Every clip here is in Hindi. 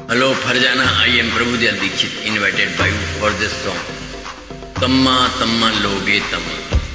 Hello Farjana, I am Prabhudev Dixit, invited by you for this song. Tamma Tamma Loge Tamma.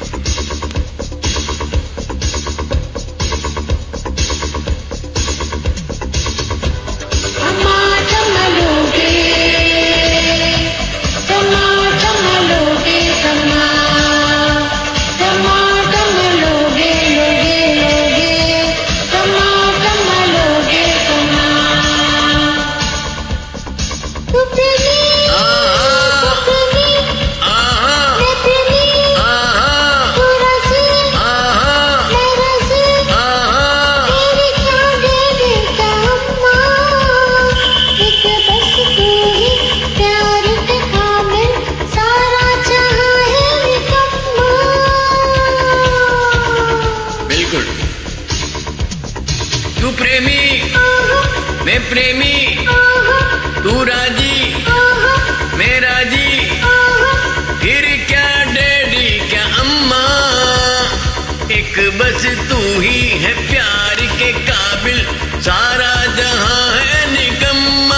तू प्रेमी मैं प्रेमी, तू राजी मैं राजी, फिर क्या डैडी क्या अम्मा, एक बस तू ही है प्यार के काबिल, सारा जहां है निकम्मा।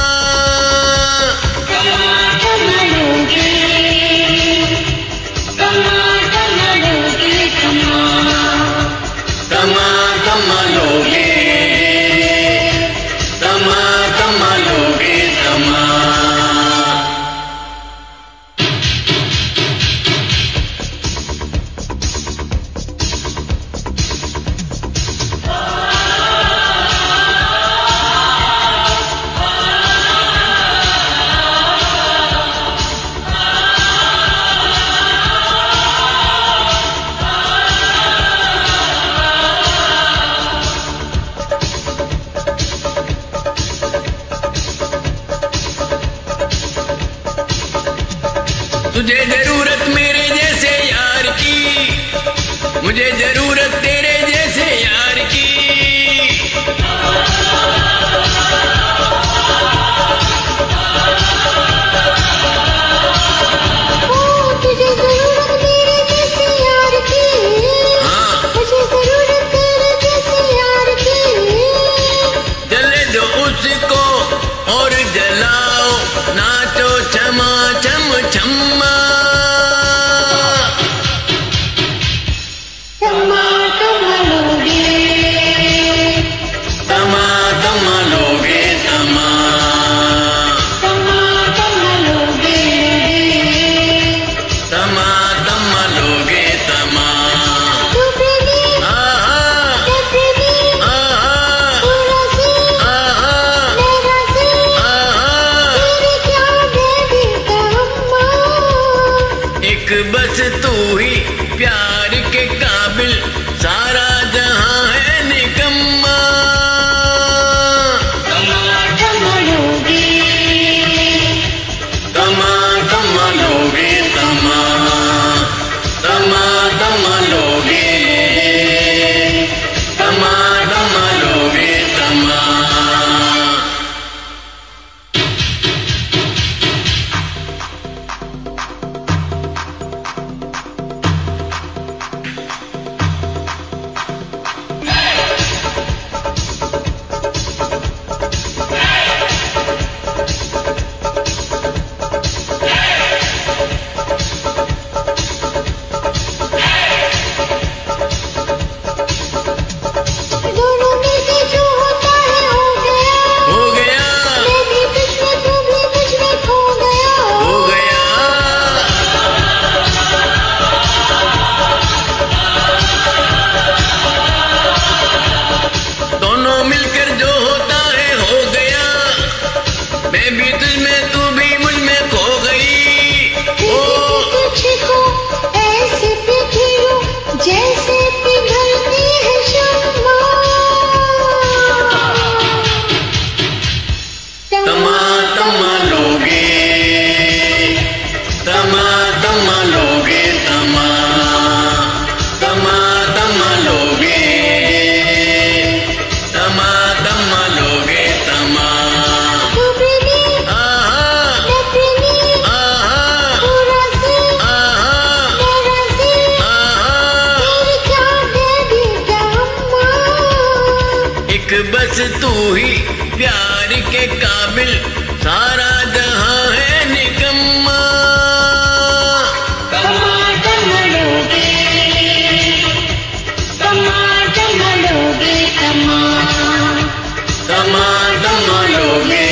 तुझे जरूरत मेरे जैसे यार की, मुझे जरूरत तेरे जैसे यार की। तुझे जरूरत मेरे जैसे यार की, हाँ मुझे जरूरत तेरे जैसे यार की। जले दो उसको और जलाओ, नाचो छमा छम छम्मा। तम्मा तम्मा लोगे, तम्मा तम्मा लोगे तम्मा, तम्मा तम्मा लोगे, तम्मा तम्मा लोगे तम्मा। तू प्रेमी मैं प्रेमी, तू राज़ी मैं राज़ी, के काबिल सारा जहां है निकम्मा। टमाटर लोगे, टमाटर लोगे, टमाटर टमाटर लोगे,